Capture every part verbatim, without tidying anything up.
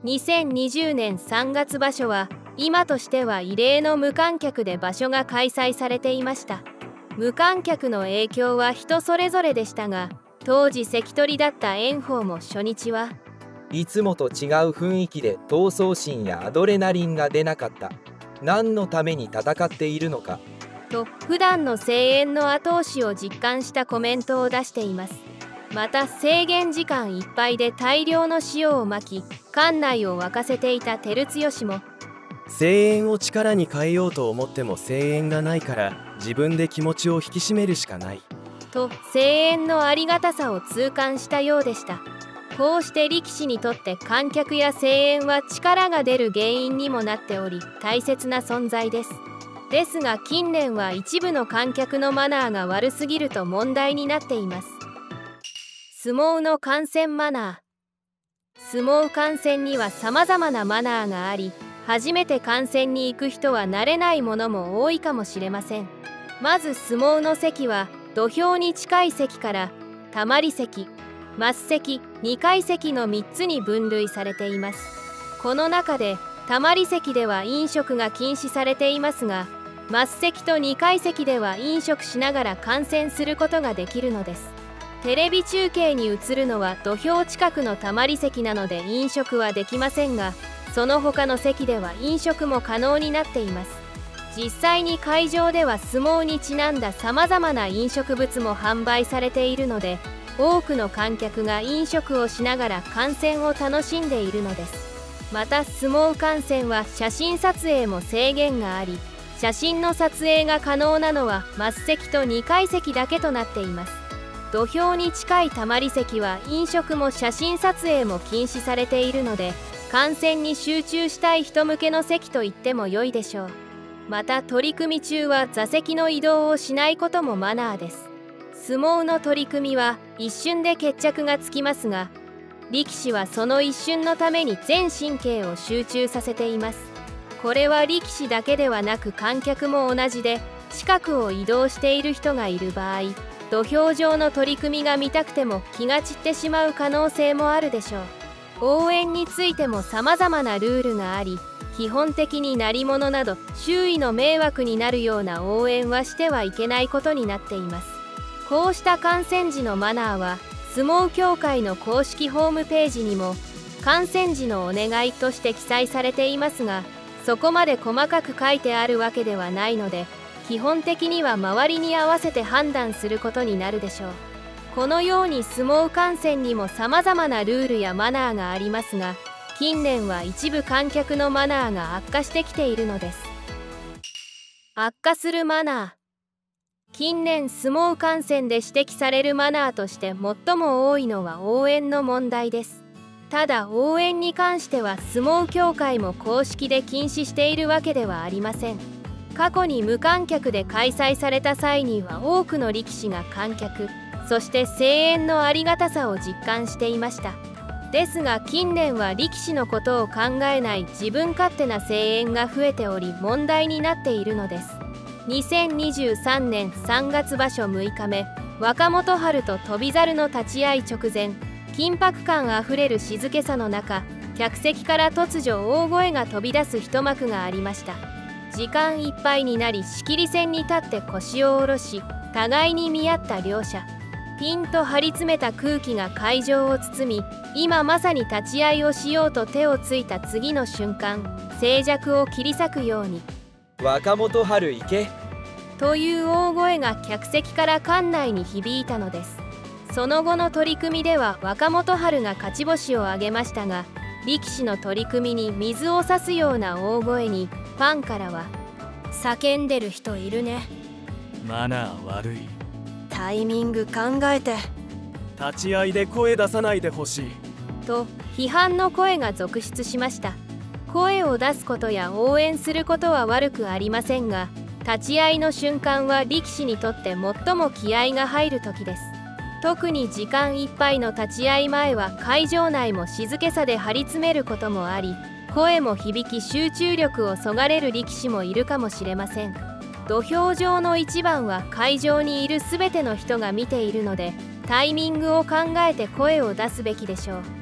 にせんにじゅうねんさんがつ場所は今としては異例の無観客で場所が開催されていました。無観客の影響は人それぞれでしたが、当時関取だった炎鵬も初日はいつもと違う雰囲気で闘争心やアドレナリンが出なかった。何のために戦っているのかと普段の声援の後押しを実感したコメントを出しています。また制限時間いっぱいで大量の塩をまき館内を沸かせていた照強も、 声援を力に変えようと思っても声援がないから自分で気持ちを引き締めるしかないと声援のありがたさを痛感したようでした。こうして力士にとって観客や声援は力が出る原因にもなっており大切な存在です。ですが近年は一部の観客のマナーが悪すぎると問題になっています。相撲の観戦マナー。相撲観戦には様々なマナーがあり、初めて観戦に行く人は慣れないものも多いかもしれません。まず相撲の席は土俵に近い席からたまり席、升席、にかい席のみっつに分類されています。この中でたまり席では飲食が禁止されていますが、升席とにかい席では飲食しながら観戦することができるのです。テレビ中継に映るのは土俵近くのたまり席なので飲食はできませんが、その他の席では飲食も可能になっています。実際に会場では相撲にちなんださまざまな飲食物も販売されているので、多くの観客が飲食をしながら観戦を楽しんでいるのです。また相撲観戦は写真撮影も制限があり、写真の撮影が可能なのは升席とにかい席だけとなっています。土俵に近いたまり席は飲食も写真撮影も禁止されているので、観戦に集中したい人向けの席と言っても良いでしょう。また取組中は座席の移動をしないこともマナーです。相撲の取組は一瞬で決着がつきますが、力士はその一瞬のために全神経を集中させています。これは力士だけではなく観客も同じで、近くを移動している人がいる場合、土俵上の取組が見たくても気が散ってしまう可能性もあるでしょう。応援についても様々なルールがあり、基本的に鳴り物など周囲の迷惑になるような応援はしてはいけないことになっています。こうした観戦時のマナーは相撲協会の公式ホームページにも観戦時のお願いとして記載されていますが、そこまで細かく書いてあるわけではないので、基本的には周りに合わせて判断することになるでしょう。このように相撲観戦にも様々なルールやマナーがありますが、近年は一部観客のマナーが悪化してきているのです。悪化するマナー。近年相撲観戦で指摘されるマナーとして最も多いのは応援の問題です。ただ応援に関しては相撲協会も公式で禁止しているわけではありません。過去に無観客で開催された際には多くの力士が観客、そして声援のありがたさを実感していました。ですが近年は力士のことを考えない自分勝手な声援が増えており問題になっているのです。にせんにじゅうさんねんさんがつ場所むいかめ、若元春と翔猿の立ち合い直前、緊迫感あふれる静けさの中、客席から突如大声が飛び出す一幕がありました。時間いっぱいになり仕切り線に立って腰を下ろし、互いに見合った両者。ピンと張り詰めた空気が会場を包み、今まさに立ち合いをしようと手をついた次の瞬間、静寂を切り裂くように 「若元春行け!」 という大声が客席から館内に響いたのです。その後の取組では若元春が勝ち星を挙げましたが、力士の取組に水を差すような大声にファンからは「叫んでる人いるね」 「マナー悪い」 「タイミング考えて」 「立ち合いで声出さないでほしい」 と批判の声が続出しました。声を出すことや応援することは悪くありませんが、立ち合いの瞬間は力士にとって最も気合が入る時です。特に時間いっぱいの立ち合い前は会場内も静けさで張り詰めることもあり、声も響き集中力をそがれる力士もいるかもしれません。土俵上の一番は会場にいるすべての人が見ているので、タイミングを考えて声を出すべきでしょう。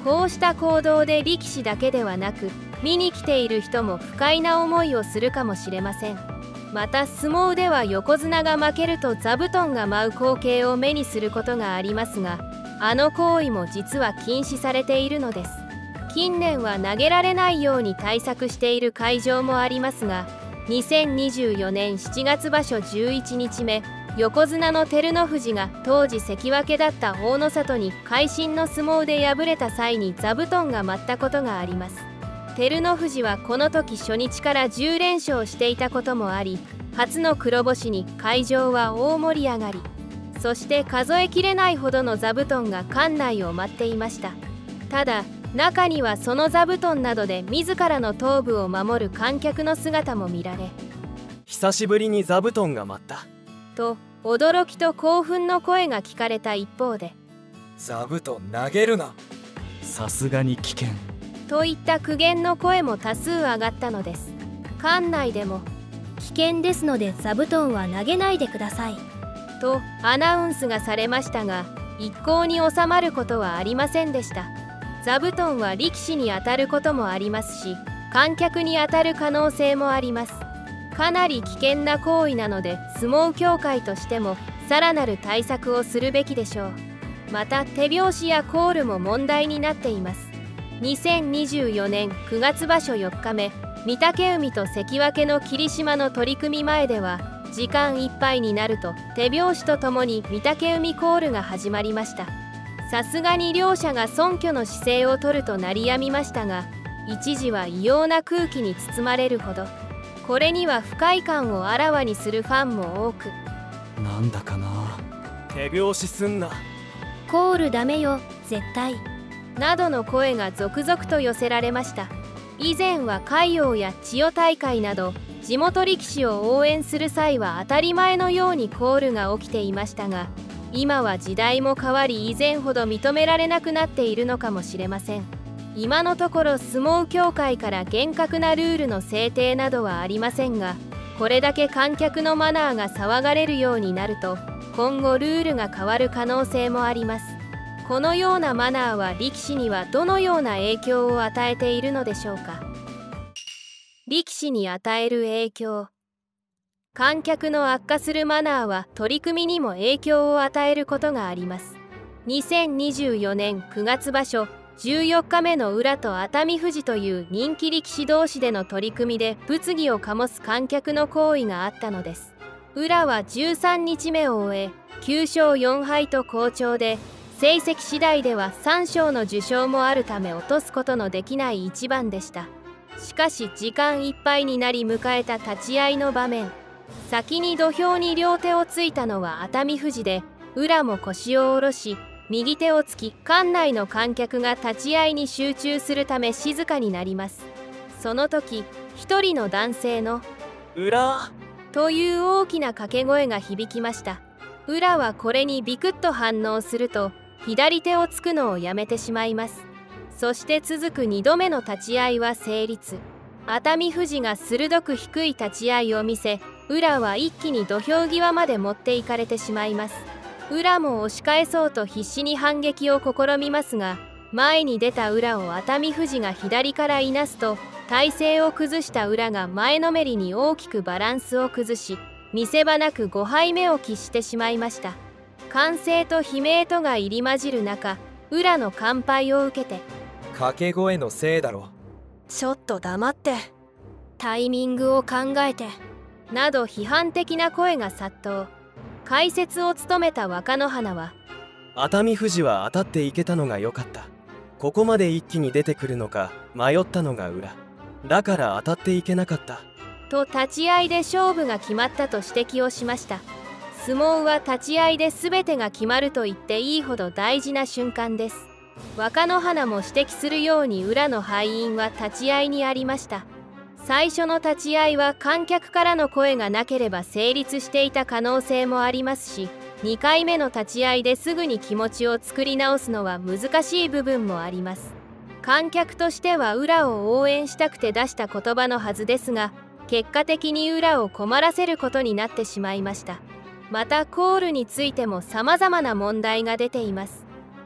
こうした行動で力士だけではなく見に来ている人も不快な思いをするかもしれません。また相撲では横綱が負けると座布団が舞う光景を目にすることがありますが、あの行為も実は禁止されているのです。近年は投げられないように対策している会場もありますが、にせんにじゅうよねんしちがつ場所じゅういちにちめ、横綱の照ノ富士が当時関脇だった大の里に会心の相撲で敗れた際に座布団が舞ったことがあります。照ノ富士はこの時初日からじゅうれんしょうしていたこともあり、初の黒星に会場は大盛り上がり、そして数えきれないほどの座布団が館内を舞っていました。ただ中にはその座布団などで自らの頭部を守る観客の姿も見られ、 久しぶりに座布団が舞ったと驚きと興奮の声が聞かれた一方で、 座布団投げるな、 さすがに危険といった苦言の声も多数上がったのです。館内でも危険ですので座布団は投げないでくださいとアナウンスがされましたが、一向に収まることはありませんでした。座布団は力士に当たることもありますし、観客に当たる可能性もあります。かなり危険な行為なので、相撲協会としてもさらなる対策をするべきでしょう。また手拍子やコールも問題になっています。にせんにじゅうよねんくがつ場所よっかめ、御嶽海と関脇の霧島の取組前では、時間いっぱいになると手拍子とともに御嶽海コールが始まりました。さすがに両者が尊虚の姿勢をとると鳴りやみましたが、一時は異様な空気に包まれるほど、これには不快感をあらわにするファンも多く、 なんだかな、 手拍子すんな、 コールダメよ絶対などの声が続々と寄せられました。以前は海王や千代大会など地元力士を応援する際は当たり前のようにコールが起きていましたが、今は時代も変わり以前ほど認められなくなっているのかもしれません。今のところ相撲協会から厳格なルールの制定などはありませんが、これだけ観客のマナーが騒がれるようになると、今後ルールが変わる可能性もあります。このようなマナーは力士にはどのような影響を与えているのでしょうか。力士に与える影響。観客の悪化するマナーは取組にも影響を与えることがあります。にせんにじゅうよねんくがつ場所じゅうよっかめの宇良と熱海富士という人気力士同士での取り組みで物議を醸す観客の行為があったのです。宇良はじゅうさんにちめを終えきゅうしょうよんはいと好調で、成績次第ではさんしょうの受賞もあるため落とすことのできない一番でした。しかし時間いっぱいになり迎えた立ち合いの場面、先に土俵に両手をついたのは熱海富士で、宇良も腰を下ろし右手をつき、館内の観客が立ち合いに集中するため静かになります。その時一人の男性の 「うら」 という大きな掛け声が響きました。宇良はこれにビクッと反応すると、左手をつくのをやめてしまいます。そして続くにどめの立ち合いは成立。熱海富士が鋭く低い立ち合いを見せ、宇良は一気に土俵際まで持っていかれてしまいます。宇良も押し返そうと必死に反撃を試みますが、前に出た宇良を熱海富士が左からいなすと、体勢を崩した宇良が前のめりに大きくバランスを崩し、見せ場なくごはいめを喫してしまいました。歓声と悲鳴とが入り混じる中、宇良の完敗を受けて、 掛け声のせいだろ、 ちょっと黙って、タイミングを考えてなど批判的な声が殺到。解説を務めた若乃花は、 熱海富士は当たっていけたのが良かった、ここまで一気に出てくるのか迷ったのが裏だから当たっていけなかったと立ち合いで勝負が決まったと指摘をしました。相撲は立ち合いで全てが決まると言っていいほど大事な瞬間です。若乃花も指摘するように宇良の敗因は立ち合いにありました。最初の立ち合いは観客からの声がなければ成立していた可能性もありますし、にかいめの立ち合いですぐに気持ちを作り直すのは難しい部分もあります。観客としては宇良を応援したくて出した言葉のはずですが、結果的に宇良を困らせることになってしまいました。またコールについても様々な問題が出ています。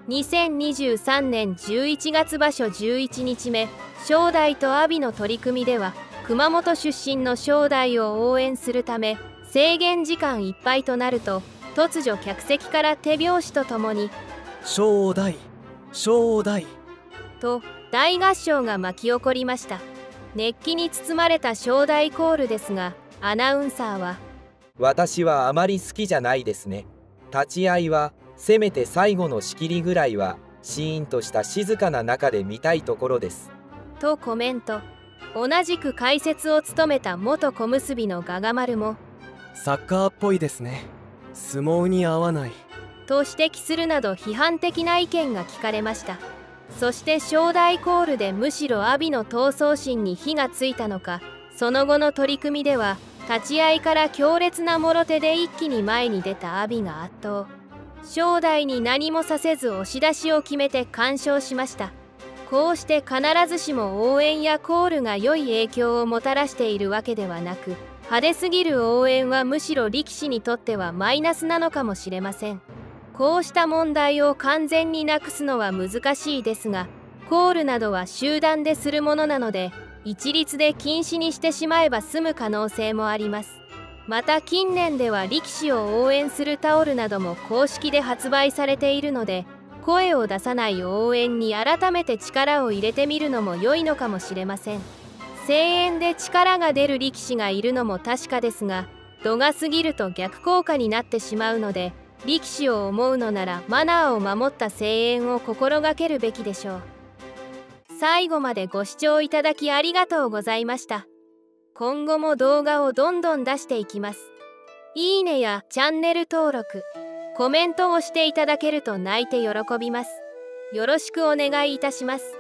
にせんにじゅうさんねんじゅういちがつ場所じゅういちにちめ、正代と阿炎の取り組みでは熊本出身の正代を応援するため制限時間いっぱいとなると、突如客席から手拍子とともに正代正代と大合唱が巻き起こりました。熱気に包まれた正代コールですが、アナウンサーは私はあまり好きじゃないですね。立ち合いはせめて最後の仕切りぐらいはシーンとした静かな中で見たいところですとコメント。同じく解説を務めた元小結のガガ丸もサッカーっぽいですね。相撲に合わないと指摘するなど批判的な意見が聞かれました。そして正代コールでむしろ阿炎の闘争心に火がついたのか、その後の取り組みでは立ち合いから強烈なもろ手で一気に前に出た阿炎が圧倒。正代に何もさせず押し出しを決めて完勝しました。こうして必ずしも応援やコールが良い影響をもたらしているわけではなく、派手すぎる応援はむしろ力士にとってはマイナスなのかもしれません。こうした問題を完全になくすのは難しいですが、コールなどは集団でするものなので、一律で禁止にしてしまえば済む可能性もあります。また近年では力士を応援するタオルなども公式で発売されているので、声を出さない応援に改めて力を入れてみるのも良いのかもしれません。声援で力が出る力士がいるのも確かですが、度が過ぎると逆効果になってしまうので、力士を思うのならマナーを守った声援を心がけるべきでしょう。最後までご視聴いただきありがとうございました。今後も動画をどんどん出していきます。いいねやチャンネル登録、コメントをしていただけると泣いて喜びます。よろしくお願いいたします。